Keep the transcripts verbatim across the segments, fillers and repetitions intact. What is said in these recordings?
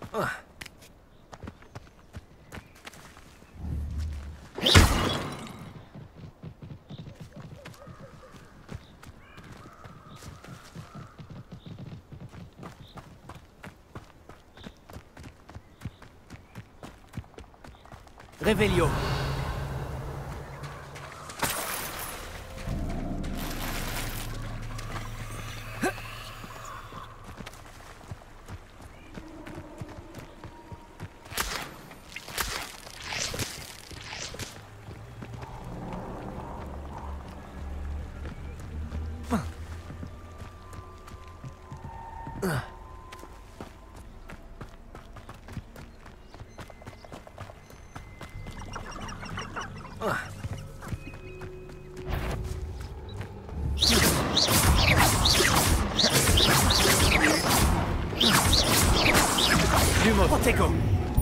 Revelio. Protego.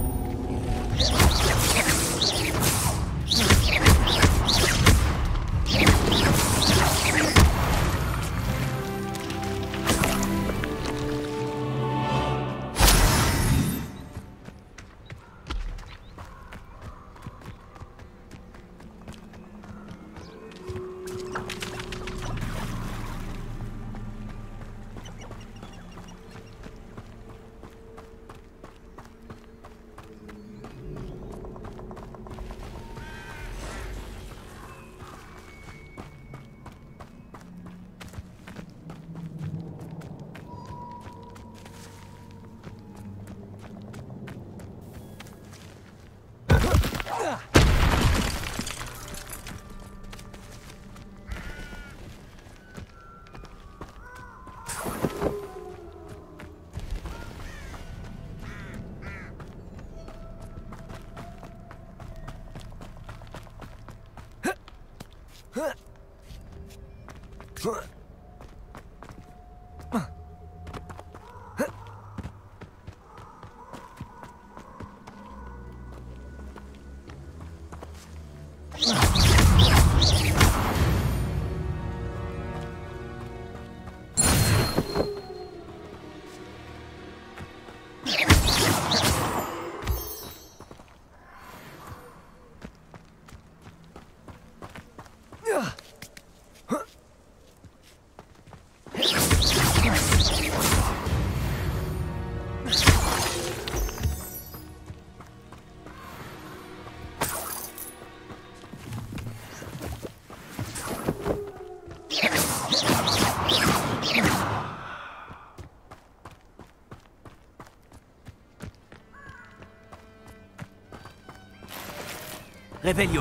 Revelio.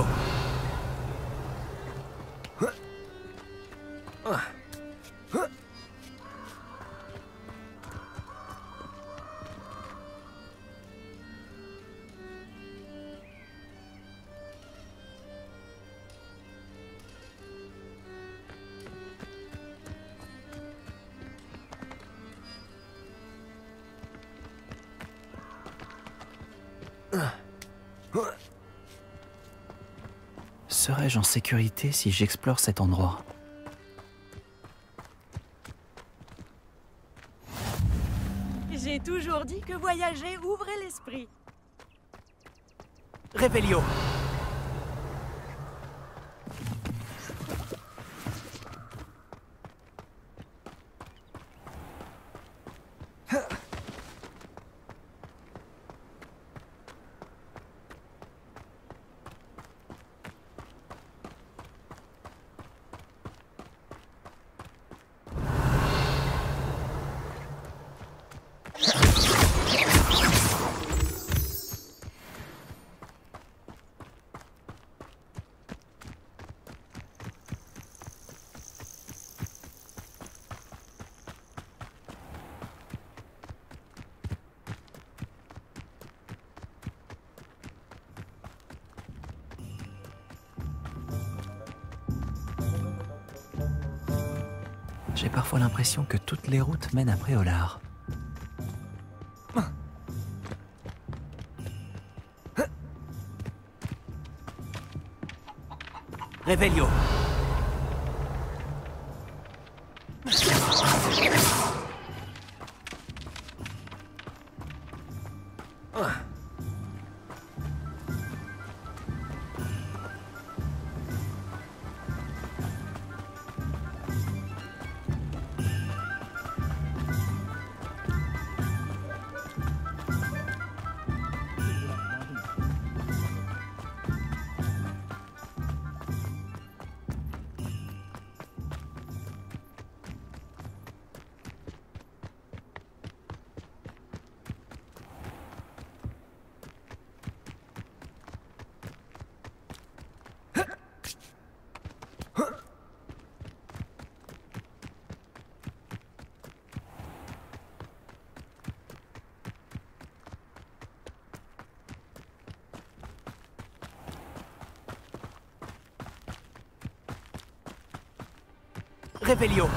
Serais-je en sécurité si j'explore cet endroit? J'ai toujours dit que voyager ouvrait l'esprit. Revelio. J'ai parfois l'impression que toutes les routes mènent à Préolard. Revelio. Revelio.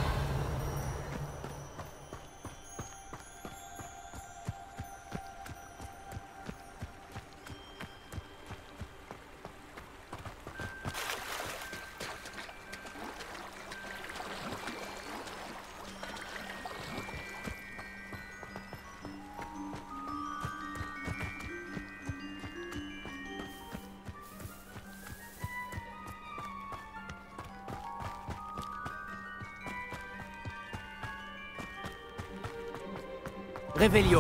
Revelio.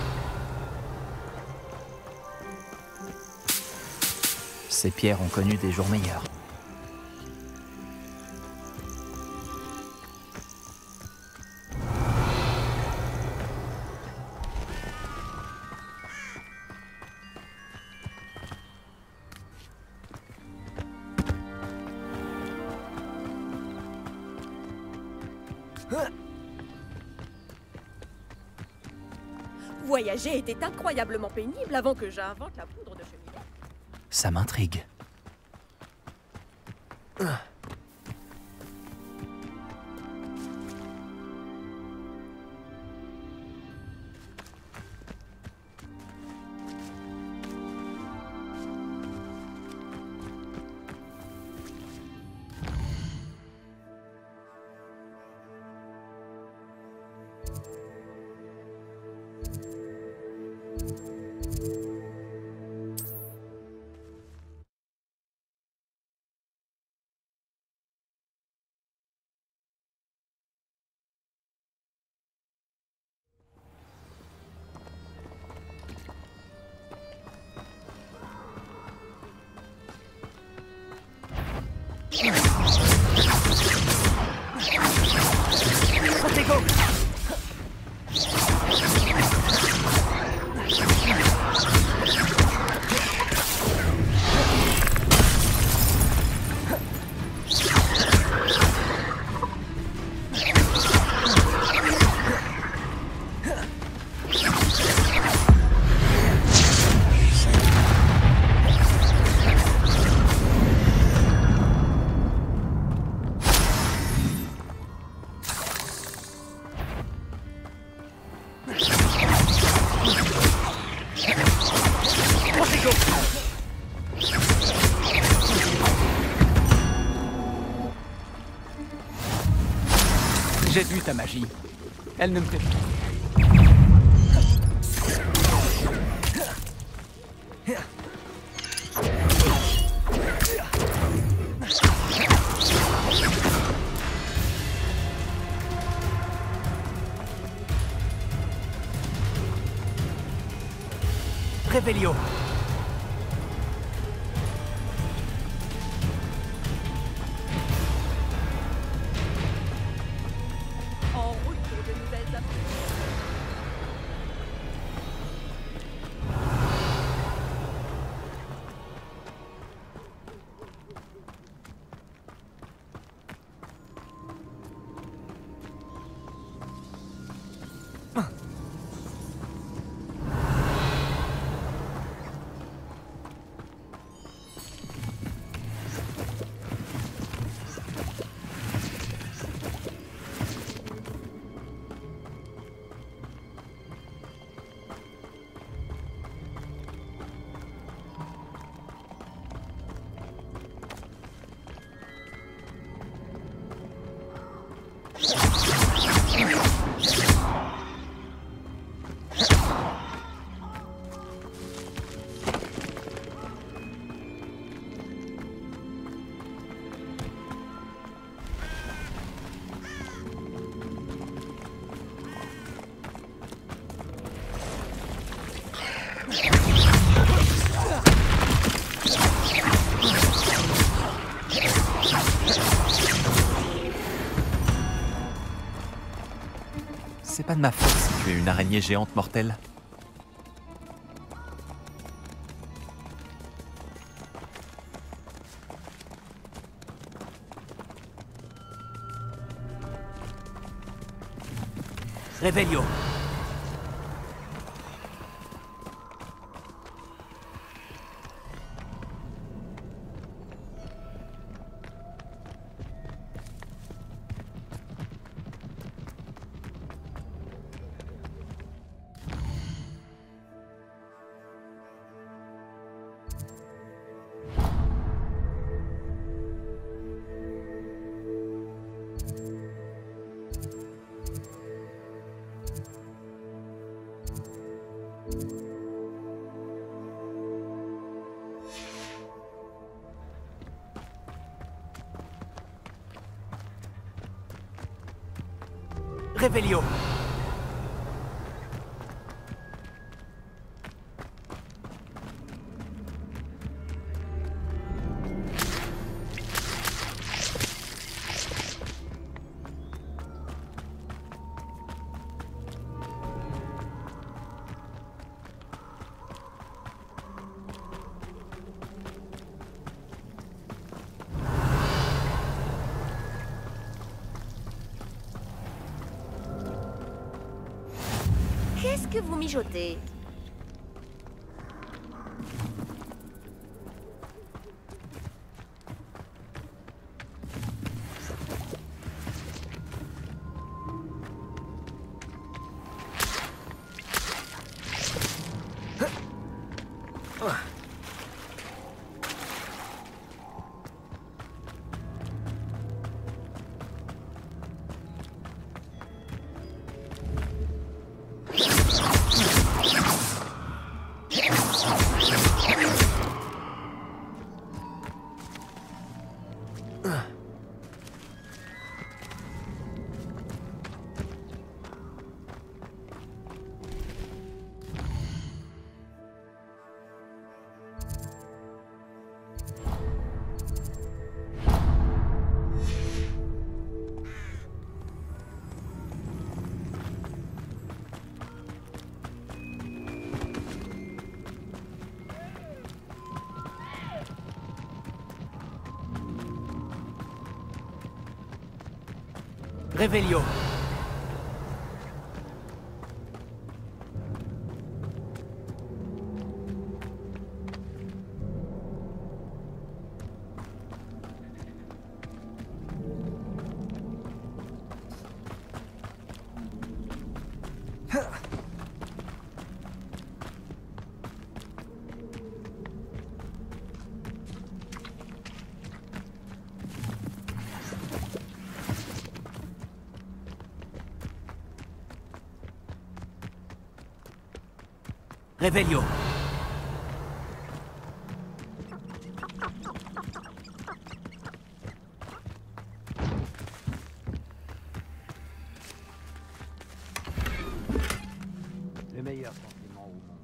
Ces pierres ont connu des jours meilleurs. Voyager était incroyablement pénible avant que j'invente la poudre de cheminée. Ça m'intrigue. Protego. J'ai vu ta magie. Elle ne me fait pas. Revelio. En route pour de nouvelles aventures. C'est pas de ma faute si tu es une araignée géante mortelle. Réveillon. Réveillon. Qu'est-ce que vous mijotez? Réveillon. Réveillon. Le meilleur sentiment au monde.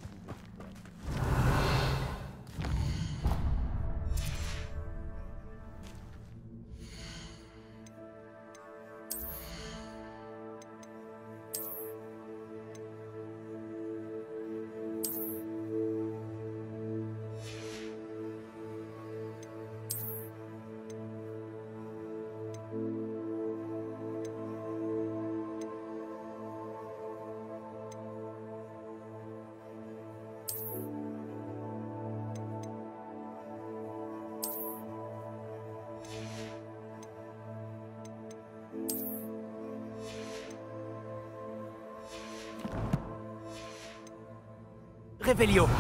Réveillon.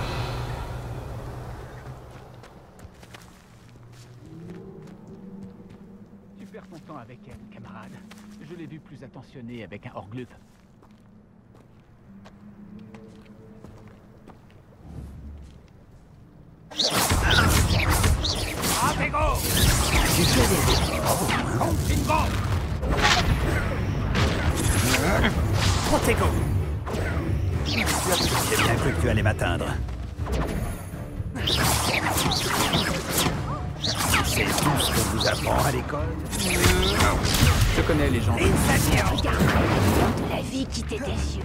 Tu perds ton temps avec elle, camarade. Je l'ai vu plus attentionné avec un hors-glub. Protego. J'ai bien cru que tu allais m'atteindre. C'est tout ce qu'on vous apprend à l'école? Je connais les gens. Regarde, de la vie quitter tes yeux.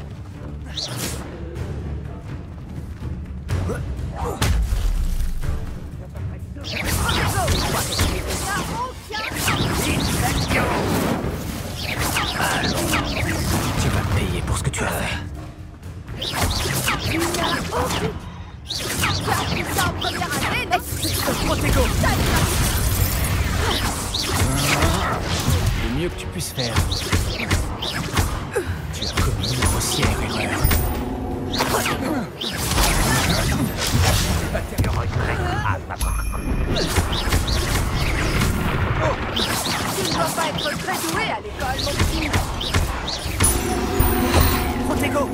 Tu vas payer pour ce que tu as fait. Protego. Le mieux que tu puisses faire. Tu as commis une grossière erreur. Tu ne dois pas être très doué à l'école, mon petit. Protego.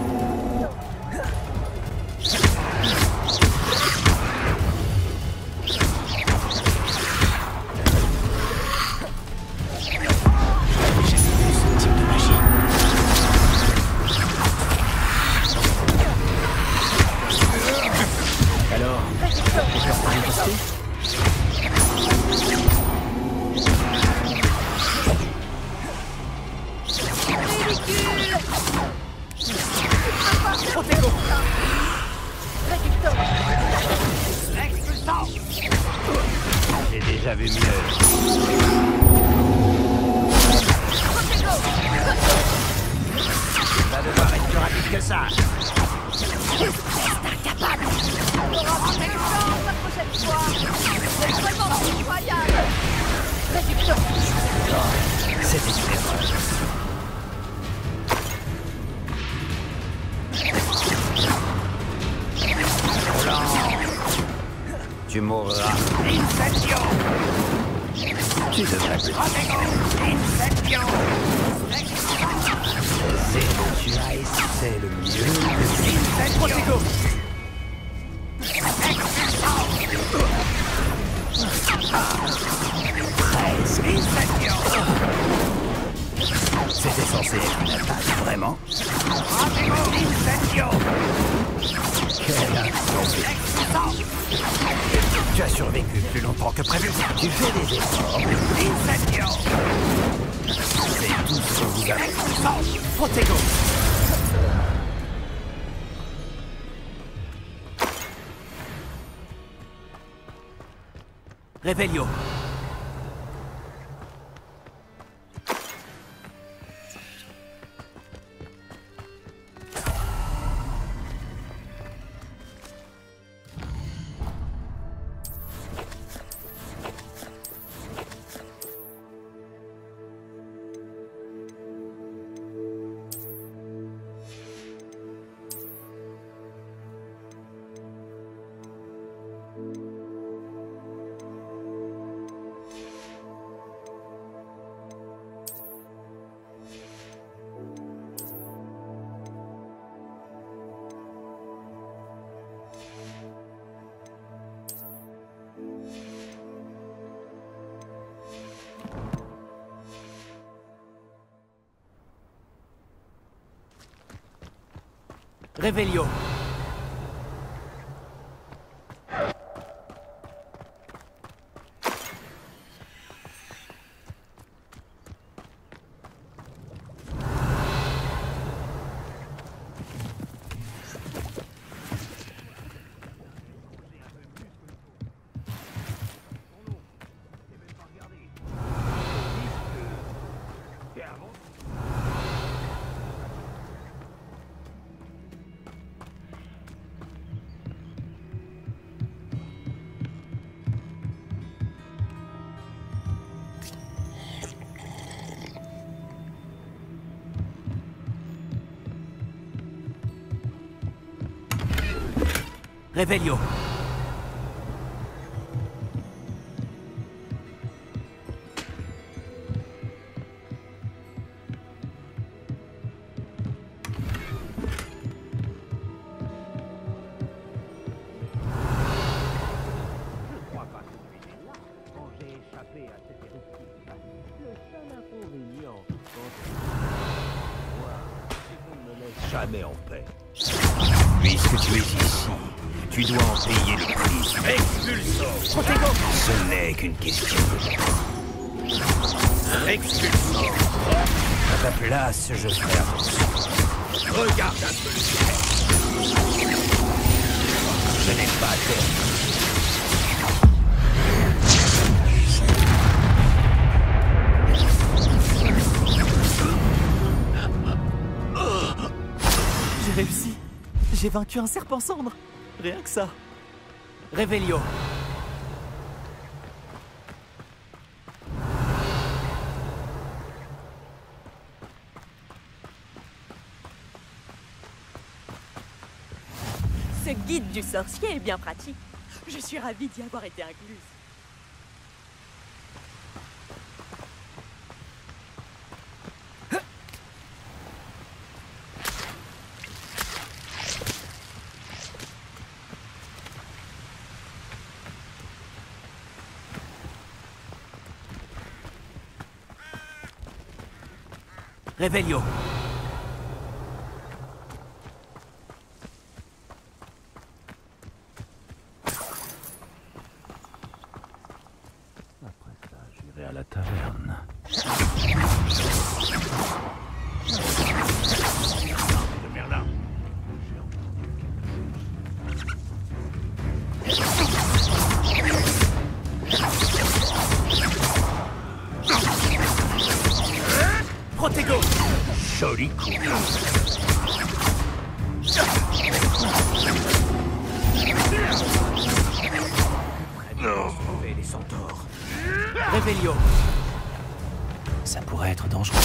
Alors, tu peux reprendre une pastille ? Protego. J'ai déjà vu mieux. Va devoir être plus rapide que ça. On aura plus d'exemple la prochaine fois. C'est vraiment incroyable. Réduction. C'était une erreur. Tu mourras. Incendio. Tu devrais plus. Incendio. C'est ce que tu as et c'est le mieux. Protego. Presque. Incendio. C'était censé être une attaque, vraiment? Incendio. Quelle insolence. Tu as survécu plus longtemps que prévu. Tu fais des efforts. Incendio. C'est tout ce que vous avez. Protego. Revelio. Revelio. Revelio. Jamais en paix. Puisque tu es ici, tu dois en payer le prix. Expulso. Protego. Ce n'est qu'une question de temps. Expulso. À ta place, je ferai attention. Regarde un peu le ciel. Je n'ai pas tort. J'ai réussi. J'ai vaincu un serpent cendre. Rien que ça. Revelio. Ce guide du sorcier est bien pratique. Je suis ravie d'y avoir été incluse. Revelio. Après ça, j'irai à la taverne. De Merlin. Protego. Joli coup. Sauver les centaures. Revelio. Ça pourrait être dangereux.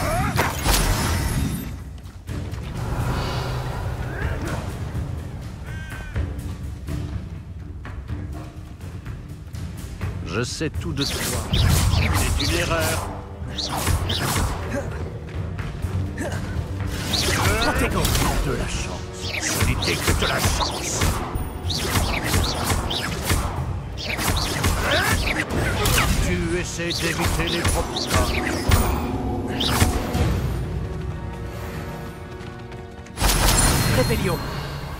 Je sais tout de toi. C'est une erreur. Protego. De la chance. Ce n'était que de la chance. Tu essaies d'éviter les propres pas. Revelio.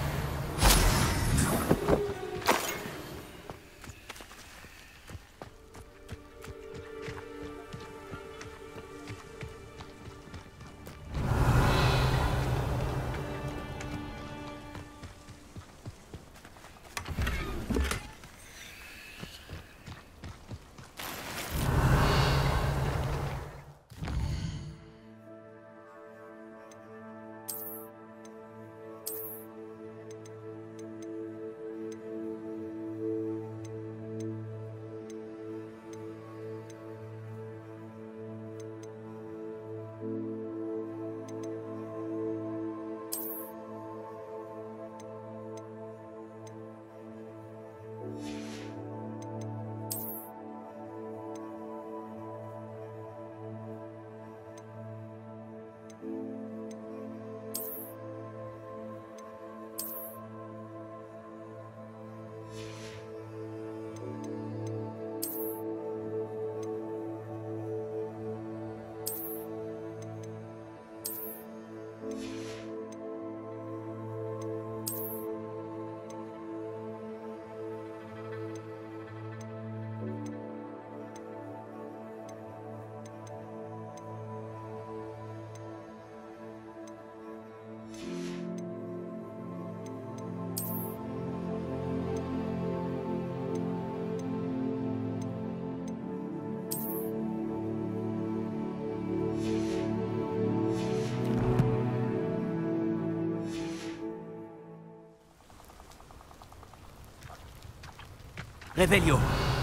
Revelio.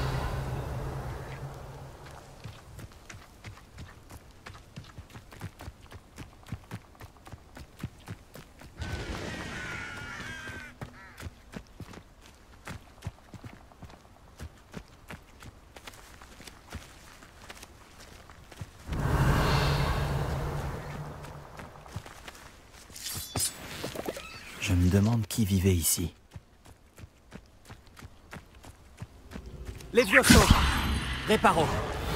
Je me demande qui vivait ici. Levioso. Reparo.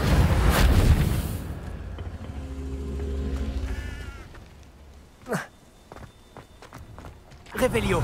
Revelio.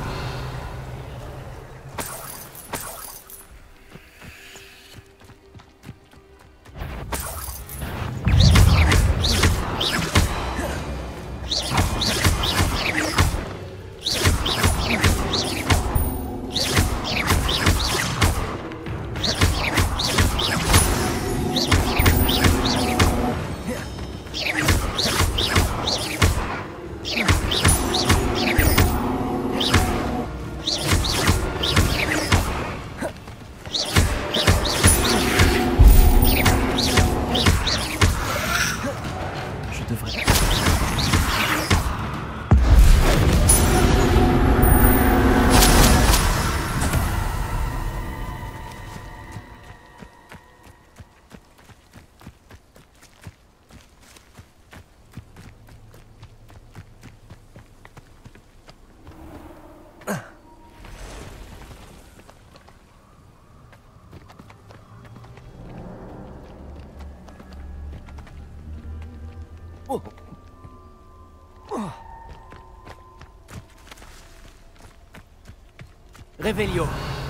Revelio.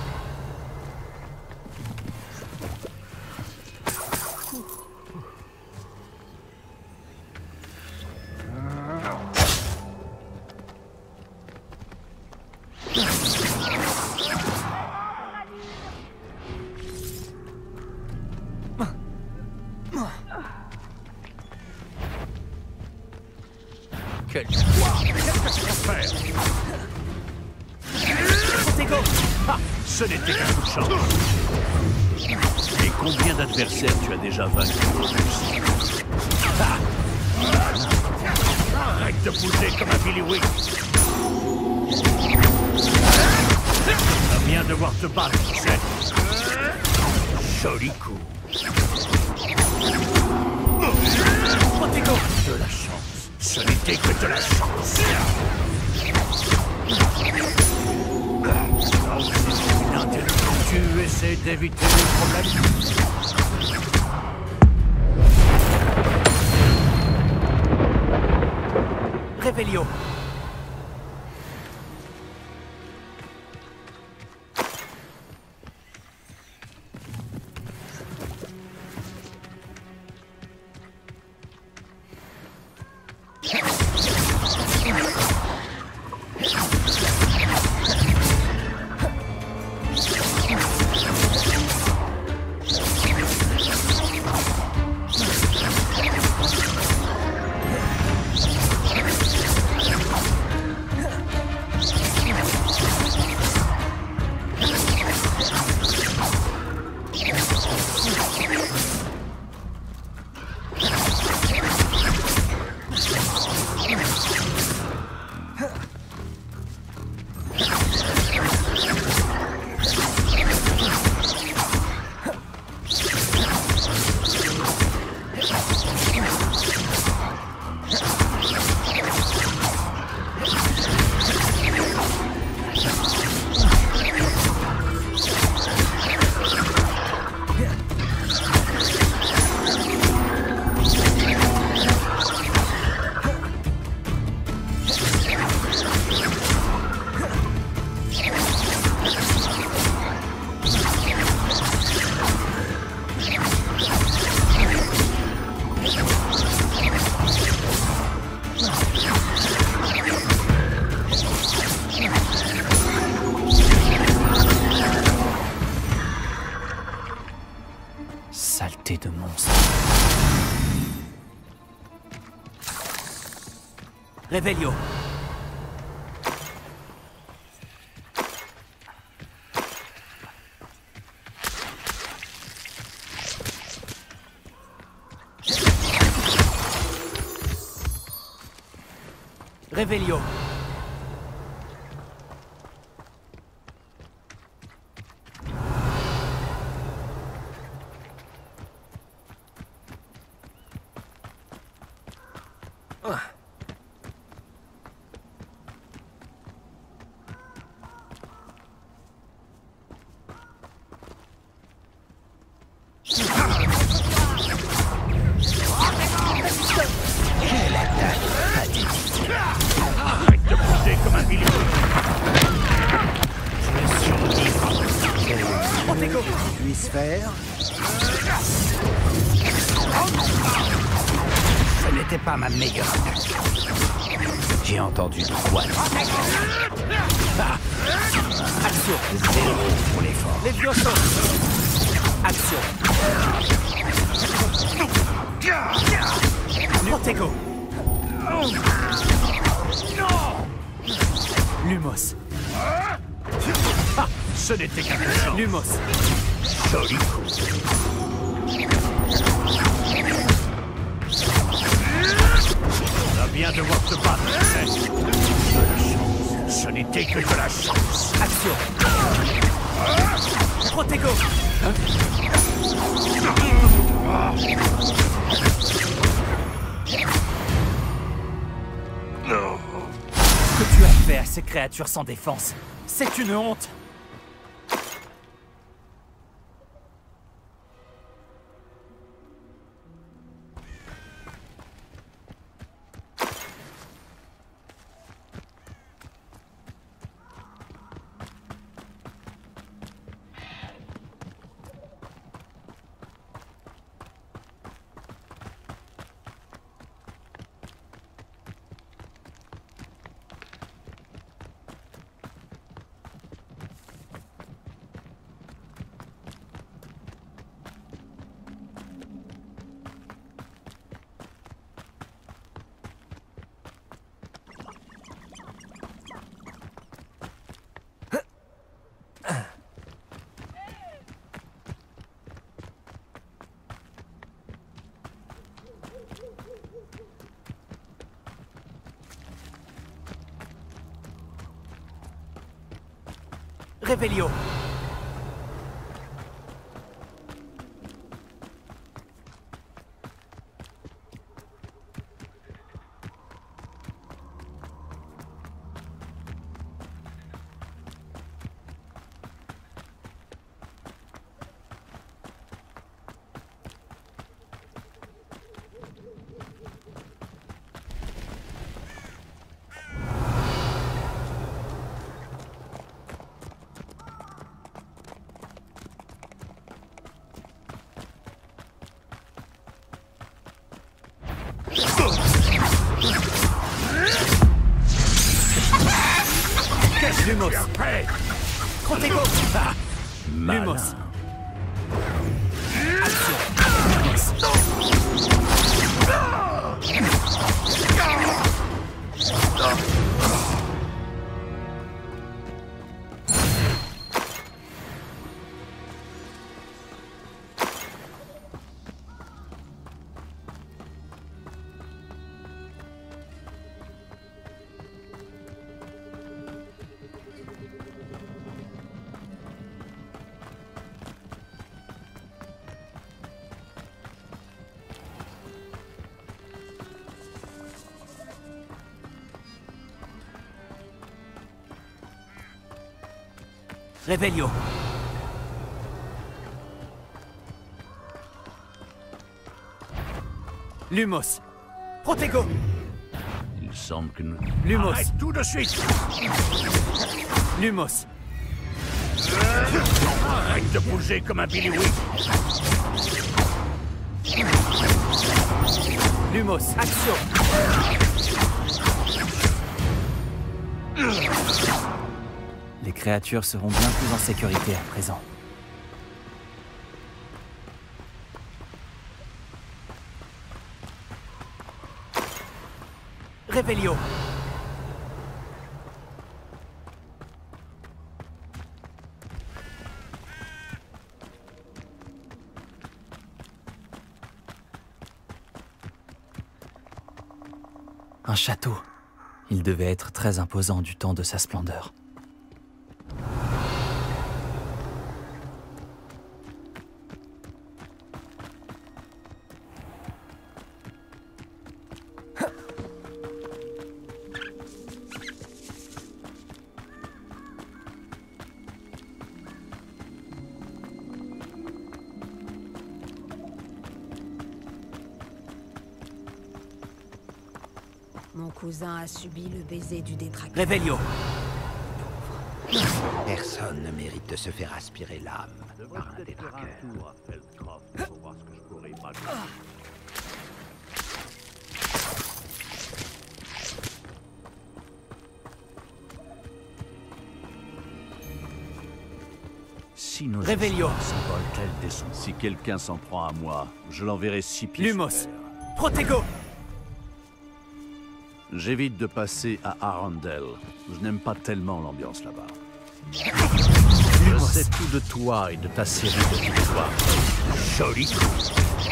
Quel poids! Qu'est-ce que tu vas faire? Protego. Ah, ce n'était qu'un coup de chance. Et combien d'adversaires tu as déjà vaincu? Ah. Arrête de bouger comme un Billy Wing. Tu vas bien devoir te battre, tu sais. Joli coup. Protego. De la chance. Ce n'était que de la chance. Oh, c'est une intelligence. Tu essaies d'éviter les problèmes. Revelio. Saleté de monstre. Revelio. Revelio. Arrête de bouger comme un Billy Wing. Je survivre. Protego. Puisse faire. Ce n'était pas ma meilleure attaque. J'ai entendu droit. Ah. Action. Zéro pour l'effort. Levioso. Action. Protego. Lumos. Ah, ce n'était qu'un coup de chance. Lumos. Joli coup. Tu vas bien devoir te battre, tu sais. De la chance. Ce n'était que de la chance. Action. Protego. Ce que tu as fait à ces créatures sans défense, c'est une honte. Réveillio. Lumos. Protego. Ah, Lumos. Action. Réveillio. Lumos. Protego. Il semble que nous... Lumos. Arrête tout de suite. Lumos. Arrête de bouger comme un biliouï. Lumos. Action. Les créatures seront bien plus en sécurité à présent. Réveillio. Un château. Il devait être très imposant du temps de sa splendeur. Mon cousin a subi le baiser du détraqueur. Réveillio. Personne ne mérite de se faire aspirer l'âme par un détraqueur. Si nos Réveillio. espoirs s'envolent, qu'elle descend. Si quelqu'un s'en prend à moi, je l'enverrai six pieds. Lumos. sous terre. Protego. J'évite de passer à Arundel. Je n'aime pas tellement l'ambiance là-bas. Je sais tout de toi et de ta série de victoires. Joli coup.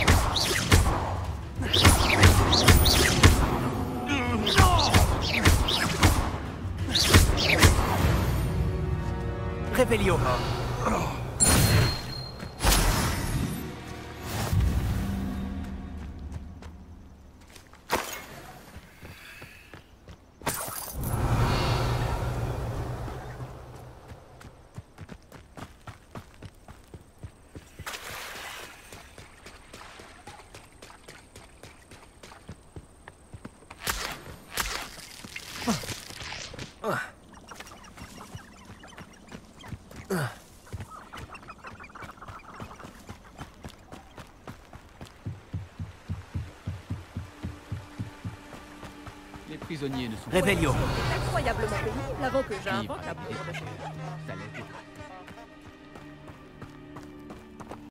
Réveillio. Les prisonniers ne sont Réveillio. C'est incroyablement pénible avant que pas j'invente libres la à poudre de détraquer. cheveux. Ça laisse des